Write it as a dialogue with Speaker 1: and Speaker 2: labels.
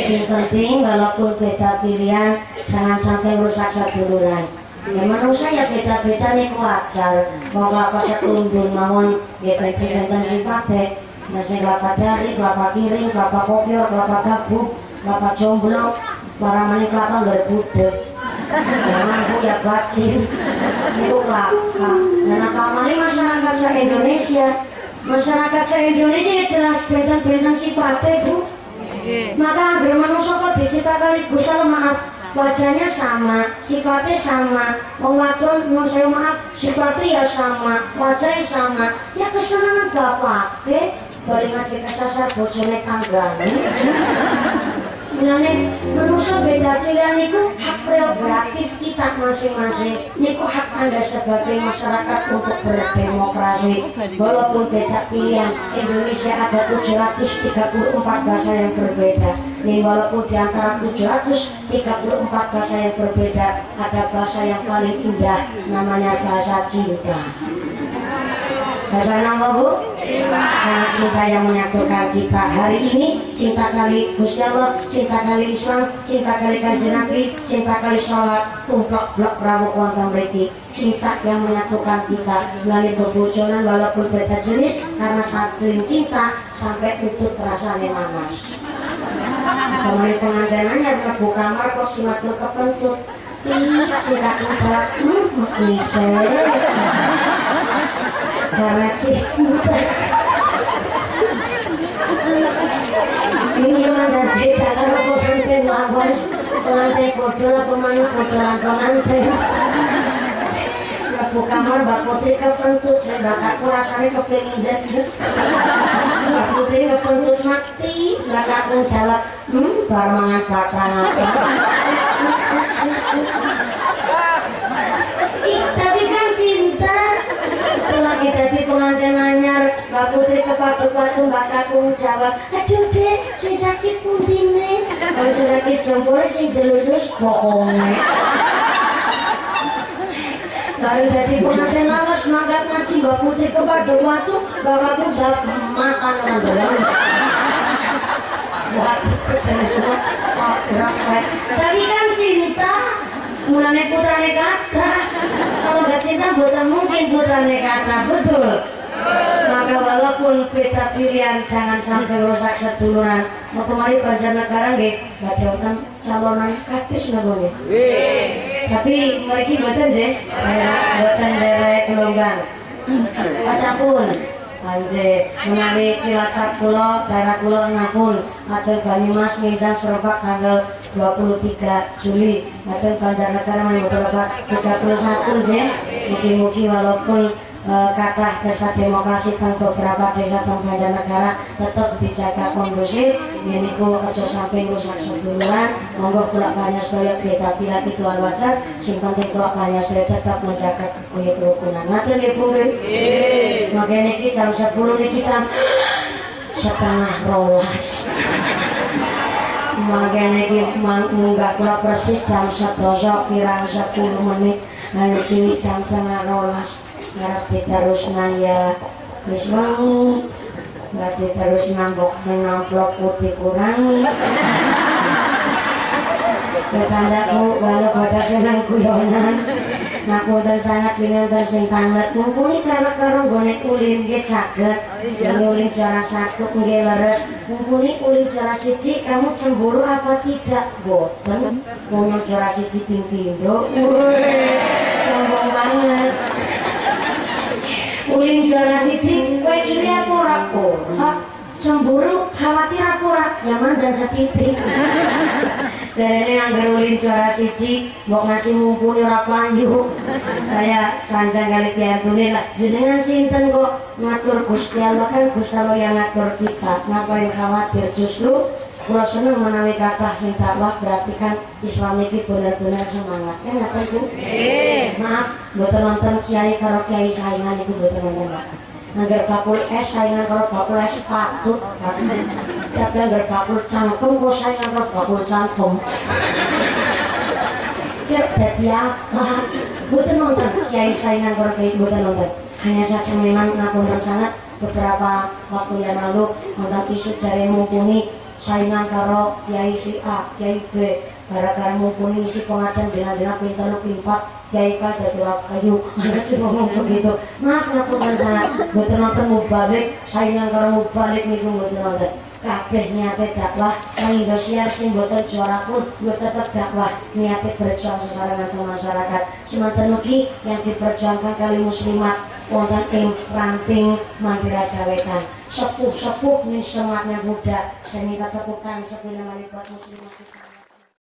Speaker 1: Sing penting walaupun beda pilihan jangan sampai rusak seduluran. Ya manusia ya beda-beda niku wajar. Wong kelapa setundun mawon nggih benten sifate. Nah sing kelapa dari, kelapa kiring, kelapa kopior, kelapa gabuk, kelapa jomblo, para manik kelapa nggak budek. Jangan bu ya bacin. Niku kelapa. Dan apa masyarakat se-Indonesia. Masyarakat se-Indonesia ya jelas benten sifatnya bu. Maka agar manusia kok diciptakan Gusti Allah maaf wajahnya sama, sifatnya sama, wong wadon nun saya maaf sifatnya ya sama, wajahnya sama, ya kesenangan gak apa-apa balik ngaji kesasar bojone tanggane. Mengenai manusia beda pilihan itu hak prerogatif kita masing-masing. Niku hak Anda sebagai masyarakat untuk berdemokrasi. Walaupun beda pilihan, Indonesia ada 734 bahasa yang berbeda. Nih walaupun di antara 734 bahasa yang berbeda, ada bahasa yang paling indah, namanya bahasa cinta. Bahasa nama bu? Karena cinta yang menyatukan kita hari ini, cinta kali Gusti Allah, cinta kali Islam, cinta kali Kanjeng Nabi, cinta kali sholat, untuk blok rawuh wonten mriki. Cinta yang menyatukan kita melalui bebojonan walaupun beda jenis, karena saking cinta sampai tutup rasanya nanas. Kemudian pengantinannya kebu kamar kok simatur kepentut. Cinta kucak, bisa. Karena cinta ini memang beda karena pengantin lawas pengantin bodoh lah pemanah bodohan pengantin kebu kamar Mbak Putri kepentut saya bakatku rasanya kepingin jajet Mbak Putri kepentut mati bakatku jawab barmangan batang apa tapi kan cinta lagi tadi pengantin anyar Mbak Putri kepadu-padu Mbak Kakung jawab aduh dek si sakit puntine kalau si sakit jempol si deludus bohongnya baru tadi pengantin lawas mangkat ngaji Mbak Putri kepadu-padu Mbak Kakung jawab makan orang dalam waduh dari semua tadi kan cinta mulanya putrane kata kalau nggak cinta bukan mungkin putrane kata betul. Maka walaupun beda pilihan jangan sampai rusak seduluran. Mau kemarin Banjarnegara nggih badhe calonan kadis nggih. Tapi mereka mboten nggih, mboten derek Gelonggang. Pasapun Anje menawi Cilacap kula daerah kula ngapun ajeng Banyumas nginjang serempak tanggal 23 Juli ajeng Banjarnegara mboten lebat 31 nggih. Mugi-mugi walaupun kathah pesta demokrasi teng beberapa desa teng Banjarnegara tetap dijaga kondusif yen niku aja sampai rusak seduluran. Monggo kula panjenengan sedaya beda pilihan itu wajar sing penting kula panjenengan tetap menjaga kerukunan. Matur nggih Bu nggih. Mangke niki jam 10 niki jam setengah 12. Mangke niki munggah kula persis jam 11 kirang 10 menit niki jam setengah 12. Ngarep diterusna ya wis wengi ngarep diterus nambok menamplok putih kurang bercandaku walau pada senang guyonan ngapunten sangat winanten sing tanget mumpuni karena karo nggone ulin nggih saged ulin juara 1 nggih leres mumpuni ulin juara 1 kamu cemburu apa tidak boten wong juara 1 ping pindho sombong banget. Ulin juara siji, kowe iri apa ora? Cemburu, khawatir apa ora? Nyaman dan setitik. Jarene anggar ulin juara siji, mbok ngasih mumpuni ora payu. Saya sanjang kali tiatune lah. Jenengan sinten kok ngatur Gusti Allah kan Gusti Allah yang ngatur kita. Ngapain khawatir justru kula seneng menawi kathah sing dakwah berarti kan Islam iki bener-bener semangat. Kan ngaten Bu? Maaf, mboten wonten kiai karo kiai saingan iku mboten wonten. Angger bakul es saingan karo bakul es sepatu. Tapi angger bakul cangkem kok saingan karo bakul cangkem. Kira dadi apa? Mboten wonten kiai saingan karo kiai mboten wonten. Hanya saja memang ngapunten sangat beberapa waktu yang lalu wonten isu jare mumpuni saingan karo kiai si A, kiai B, gara-gara mumpuni isi pengajian dina-dina pinter pimpat kiai K jadi kayu. Ada sih ngomong begitu. Maaf ngapunten sangat, mboten nonton mubalik, saingan karo mubalik niku mboten nonton. Kabeh niate dakwah, kanggo siar sing mboten juara pun yo tetep dakwah, niate berjuang sesarengan ke masyarakat. Semanten mugi yang diperjuangkan kali muslimat wonten ing ranting Mandira Jawetan. Sepuh-sepuh ning semangatnya muda, sehingga ketukan sepina buat muslimat kita.